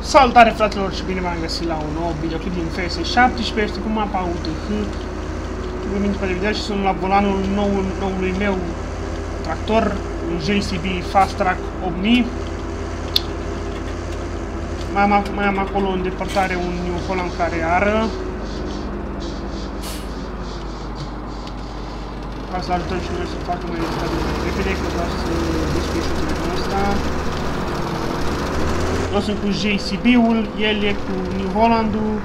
Salutare fraților și bine v-am găsit la un nou videoclip din FS17. Este cu mapa UTH. Vă mint pe video și sunt la volanul noului meu tractor, un JCB Fast Track 8000. Mai am acolo în depărtare un New Holland care ară. Ca să ajutăm și noi să facă mai repede, că vreau să descui și telefonul ăsta. Eu sunt cu JCB-ul, el e cu New Holland-ul.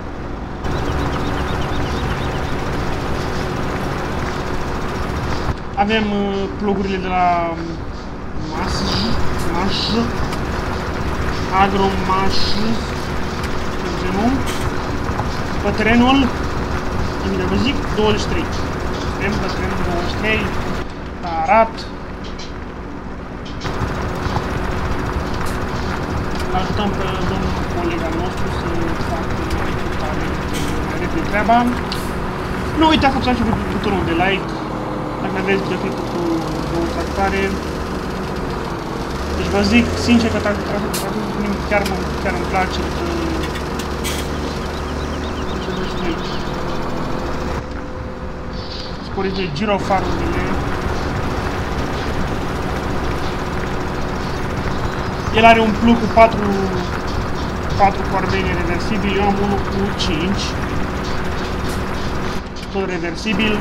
Avem plugurile de la Agromash, pe terenul, vă zic, 23. Avem pe terenul 23, la Arat. Ajutăm pe domnul coleg al nostru să facă mai repede treaba. Nu uitați să apăsați butonul de like dacă aveți videoclipul cu două tractoare. Deci vă zic sincer că tractorul chiar îmi place că... Ce zici de aici? Sporiți de girofarurile. El are un plug cu 4 coarbeni reversibili, eu am unul cu 5, tot reversibil.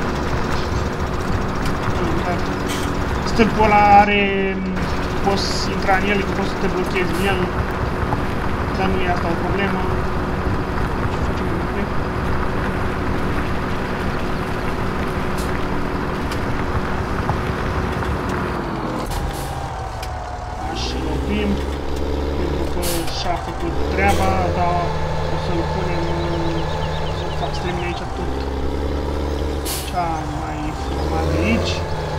Stâlpul ăla are, poți intra în el, că poți să te blochezi în el, dar nu e asta o problemă. Pentru că și-a făcut treaba, dar o să-l punem, să-l fac stream aici tot cea mai format de aici.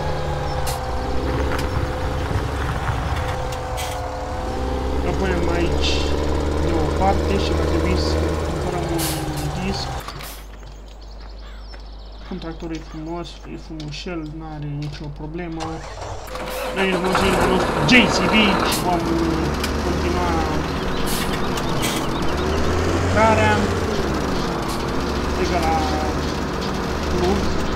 Îl punem aici de o parte și va trebui să cumpărăm un disc. Cum tractorul e frumos, e frumușel, n-are nicio problemă. Noi ne vom ține nostru JCB și vom continua lucrarea. Legă la plug.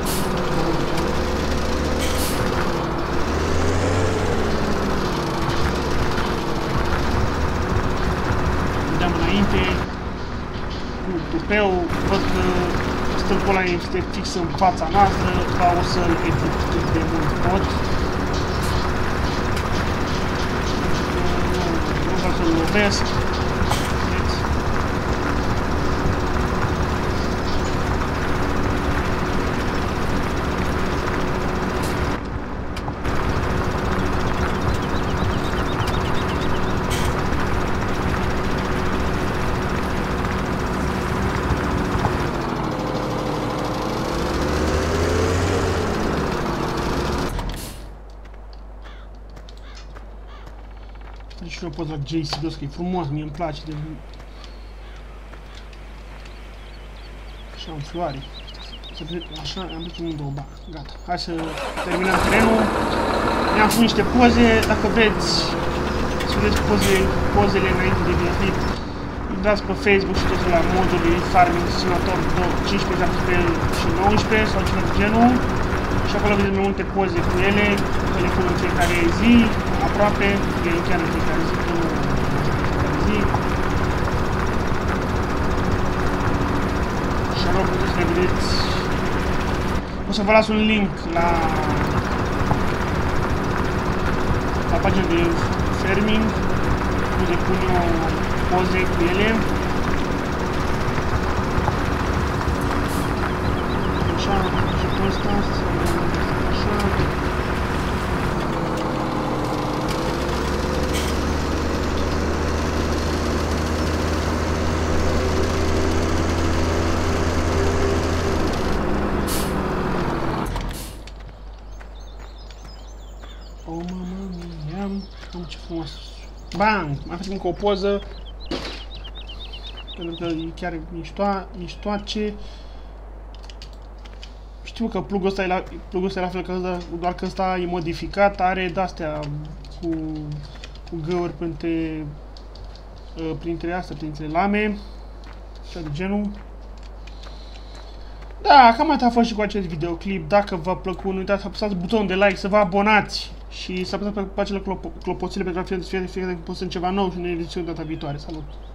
Vedem înainte cu tupeu. Văd că stâlpul ăla este fix în fața noastră, dar o să-l edit cât de mult pot. Să-l lovesc. Și eu pot la JCB, că e frumos, mie îmi place de... Așa, în floare. Așa, am pus în două, gata. Hai să terminăm terenul. Mi-am făcut niște poze, dacă vreți să vedeți pozele înainte de videoclip, intrați pe Facebook și tot la modului Farming Simulator 15, 17 și 19 sau ceva de genul. Și acolo vedeți mai multe poze cu ele, le pun în fiecare zi, aproape, ele chiar în fiecare zi, până în fiecare zi. Și acolo puteți să le vedeți. O să vă las un link la pagina de farming, unde pun eu poze cu ele. Așa, și pe ăsta, așa. Oh, mama mia, am ce frumos. Bang! Mai facem încă o poză. Pentru că e chiar miștoace. Știu că plugul ăsta e la fel ca ăsta, doar că ăsta e modificat, are de-astea cu găuri pentru printre astea, printre lame. Așa de genul. Da, cam atât a fost și cu acest videoclip. Dacă v-a plăcut, nu uitați să apăsați butonul de like, să vă abonați și să apăsați pe acele clopoțele pentru a fi fiecare când postăm ceva nou și ne vedem data viitoare. Salut!